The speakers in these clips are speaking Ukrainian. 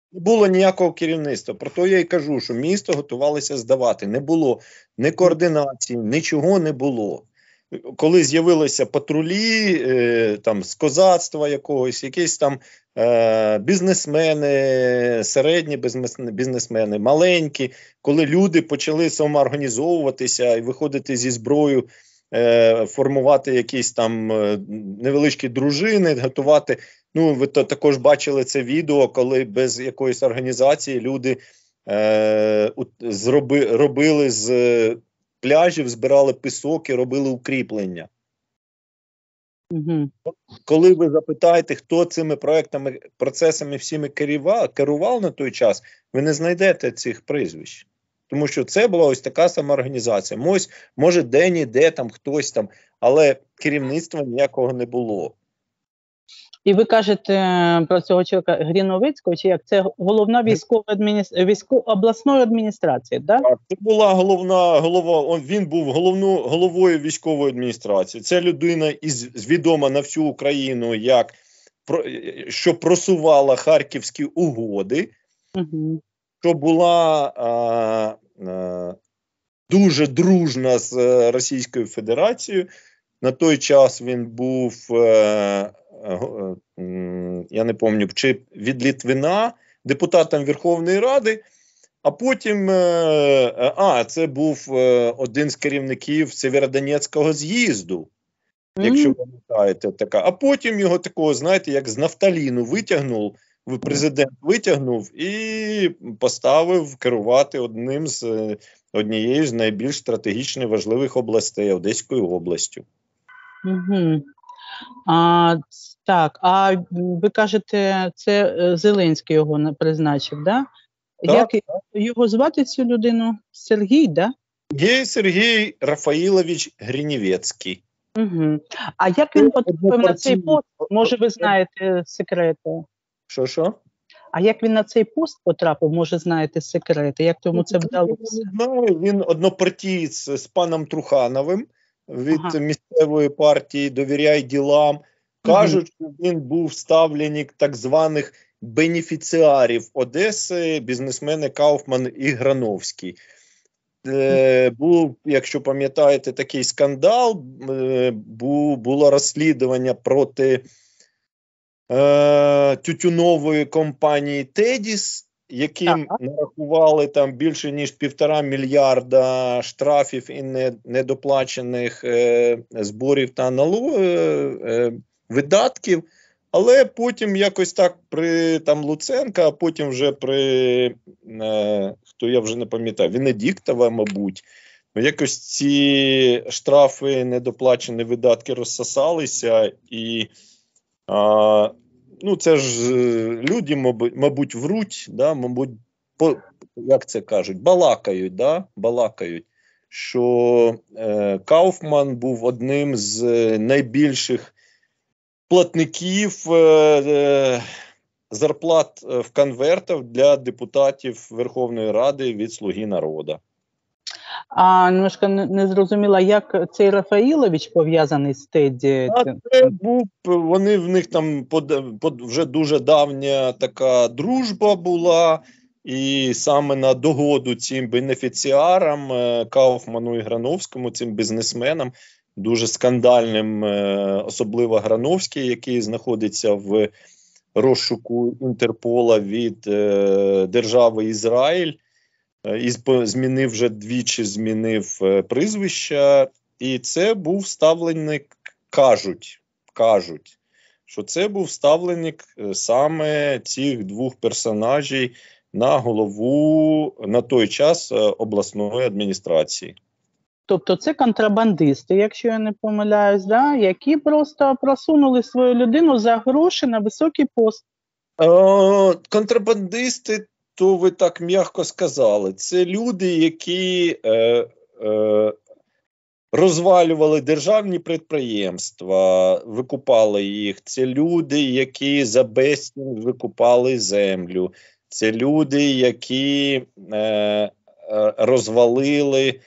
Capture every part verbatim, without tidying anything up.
Не було ніякого керівництва. Про то я й кажу, що місто готувалося здавати. Не було ні координації, нічого не було. Коли з'явилися патрулі е, там, з козацтва якогось, якісь там е, бізнесмени, середні бізнесмени, маленькі, коли люди почали самоорганізовуватися і виходити зі зброєю, е, формувати якісь там е, невеличкі дружини, готувати. Ну, ви то також бачили це відео, коли без якоїсь організації люди е, зроби, робили з пляжів, збирали пісок і робили укріплення. Угу. Коли ви запитаєте, хто цими проектами, процесами всіми керував, керував на той час, ви не знайдете цих прізвищ. Тому що це була ось така самоорганізація. Ось, може, де-ніде там хтось там, але керівництва ніякого не було. І ви кажете про цього чоловіка Гріновицького, чи як це головна військова адміністрація, військова обласної адміністрації, да? Так? Це була головна голова, він був головну, головою військової адміністрації. Це людина із відома на всю Україну, як що просувала Харківські угоди, угу. що була а, а, дуже дружна з Російською Федерацією. На той час він був, е, е, е, я не пам'ятаю, чи від Литвина, депутатом Верховної Ради, а потім, е, а, це був е, один з керівників Сєвєродонецького з'їзду, mm. якщо пам'ятаєте, така. А потім його такого, знаєте, як з нафталіну витягнув, президент витягнув і поставив керувати одним з, однією з найбільш стратегічно важливих областей, Одеською областю. Угу. А, так, а ви кажете, це Зеленський його призначив, да? Так, Як так. Його звати цю людину? Сергій, да? Є Сергій Рафаїлович Гринівецький. Угу. А як він потрапив на цей пост? Може, ви знаєте секрети? Що-що? А як він на цей пост потрапив, може, знаєте секрети? Як тому це вдалося? Не знаю, він однопартієць з паном Трухановим від ага. місцевої партії «Довіряй ділам». Кажуть, угу. що він був ставленник так званих бенефіціарів Одеси, бізнесмени Кауфман і Грановський. Е, був, якщо пам'ятаєте, такий скандал, е, бу, було розслідування проти е, тютюнової компанії «Тедіс», яким ага. нарахували там більше ніж півтора мільярда штрафів і не, недоплачених е, зборів та налог, е, е, видатків. Але потім якось так при там Луценка, а потім вже при, е, хто я вже не пам'ятаю, Венедіктова, мабуть, якось ці штрафи, недоплачені видатки розсосалися і е, ну, це ж люди, мабуть, мабуть вруть, да, мабуть, по, як це кажуть, балакають, да, балакають, що е, Кауфман був одним з найбільших платників е, е, зарплат в конвертах для депутатів Верховної Ради від «Слуги народу». А немножко не зрозуміла, як цей Рафаїлович пов'язаний з Теді? А це був, вони в них там под, под, вже дуже давня така дружба була, і саме на догоду цим бенефіціарам, Кауфману і Грановському, цим бізнесменам, дуже скандальним, особливо Грановський, який знаходиться в розшуку Інтерпола від е, держави Ізраїль, і змінив вже двічі змінив е, прізвища, і це був ставленник, кажуть, кажуть, що це був ставленник саме цих двох персонажів на голову на той час обласної адміністрації. Тобто це контрабандисти, якщо я не помиляюсь, да? Які просто просунули свою людину за гроші на високий пост. Е, контрабандисти, то ви так м'яко сказали, це люди, які е, е, розвалювали державні підприємства, викупали їх. Це люди, які за безцінь викупали землю. Це люди, які е, е, розвалили,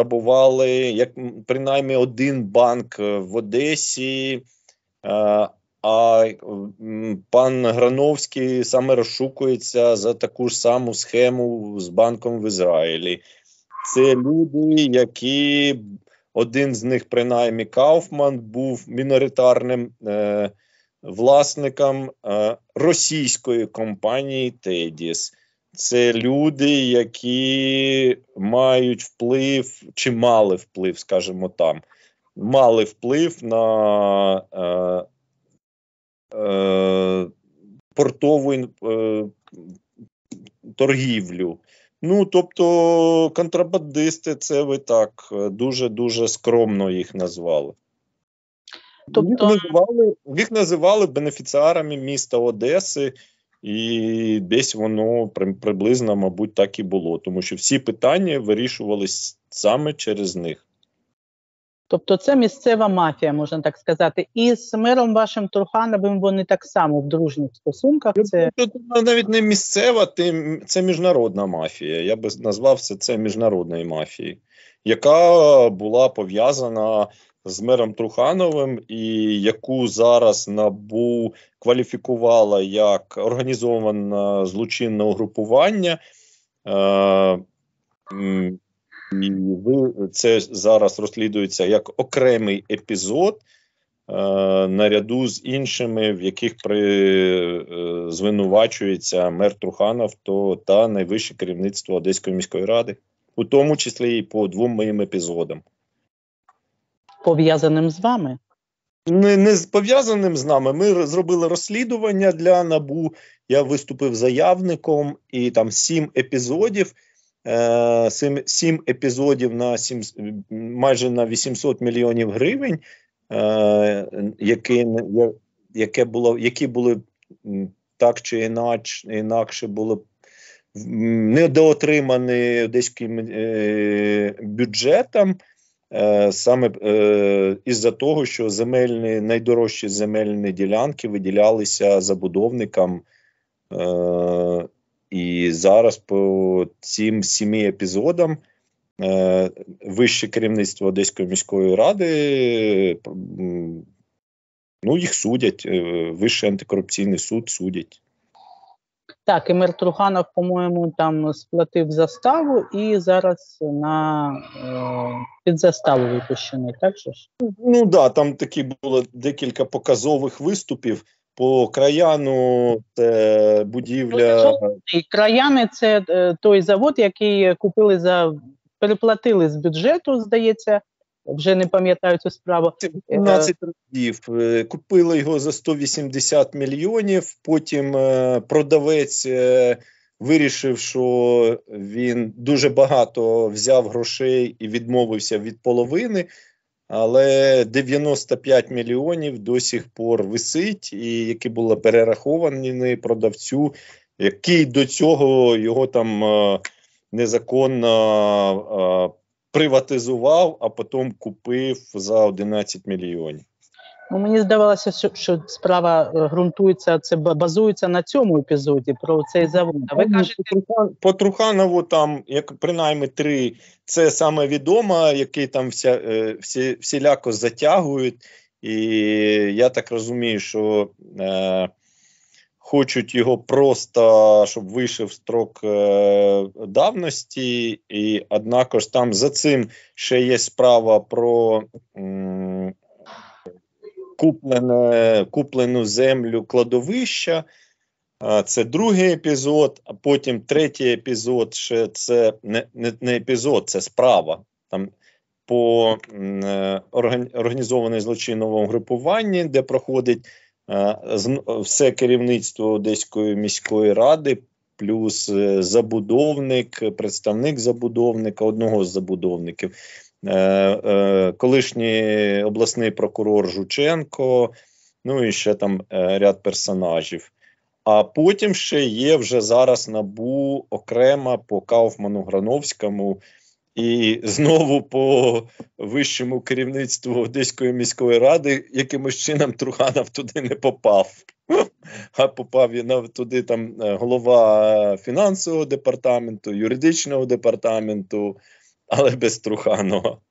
пограбували, як принаймні один банк в Одесі, е, а м, пан Грановський саме розшукується за таку ж саму схему з банком в Ізраїлі. Це люди, які, один з них, принаймні Кауфман, був міноритарним е, власником е, російської компанії Тедіс. Це люди, які мають вплив, чи мали вплив, скажімо там, мали вплив на е, е, портову е, торгівлю. Ну, тобто, контрабандисти, це ви так дуже-дуже скромно їх назвали. Тобто... Їх називали, їх називали бенефіціарами міста Одеси, і десь воно приблизно, мабуть, так і було, тому що всі питання вирішувались саме через них. Тобто це місцева мафія, можна так сказати. І з мером вашим Трухановим вони так само в дружніх стосунках. Це навіть не місцева, це міжнародна мафія. Я би назвав це, це міжнародною мафією, яка була пов'язана з мером Трухановим і яку зараз НАБУ кваліфікувала як організоване злочинне угрупування. І ви, це зараз розслідується як окремий епізод е, наряду з іншими, в яких при, е, звинувачується мер Труханов то, та найвище керівництво Одеської міської ради, у тому числі і по двом моїм епізодам. Пов'язаним з вами? Не, не пов'язаним з нами. Ми зробили розслідування для НАБУ, я виступив заявником, і там сім епізодів, Сім, сім епізодів на сім, майже на вісімсот мільйонів гривень, е, які, яке було, які були так чи інакше, інакше були недоотримані одеським е, бюджетом, е, саме е, із-за того, що земельні, найдорожчі земельні ділянки виділялися забудовникам. Е, І зараз по цим сімі епізодам е, вище керівництво Одеської міської ради, ну, їх судять, е, Вищий антикорупційний суд судять. Так, і мер Труханов, по-моєму, там сплатив заставу і зараз на е, під заставу випущений, так же ж? Ну, так, да, там такі було декілька показових виступів. По Краяну це будівля... Краяни – це е, той завод, який купили за... переплатили з бюджету, здається, вже не пам'ятаю цю справу. сімнадцять разів. Купили його за сто вісімдесят мільйонів, потім е, продавець е, вирішив, що він дуже багато взяв грошей і відмовився від половини, але дев'яносто п'ять мільйонів до сих пор висить, і які були перераховані продавцю, який до цього його там е, незаконно е, приватизував, а потім купив за одинадцять мільйонів. Ну, мені здавалося, що, що справа ґрунтується, це базується на цьому епізоді, про цей завод. А ви кажете... По Труханову там, як принаймні три, це саме відомо, який там вся, всі, всіляко затягують. І я так розумію, що е, хочуть його просто, щоб вийшов строк е, давності, і однак ж там за цим ще є справа про м, куплене, куплену землю кладовища. Це другий епізод, а потім третій епізод, ще це не, не, не епізод, це справа. Там по е, організованому злочинному групуванні, де проходить е, з, все керівництво Одеської міської ради, плюс е, забудовник, представник забудовника, одного з забудовників, е, е, колишній обласний прокурор Жученко, ну і ще там е, ряд персонажів. А потім ще є вже зараз НАБУ окремо по Кауфману Грановському і знову по вищому керівництву Одеської міської ради, якимось чином Труханов туди не попав. А попав туди там голова фінансового департаменту, юридичного департаменту, але без Труханова.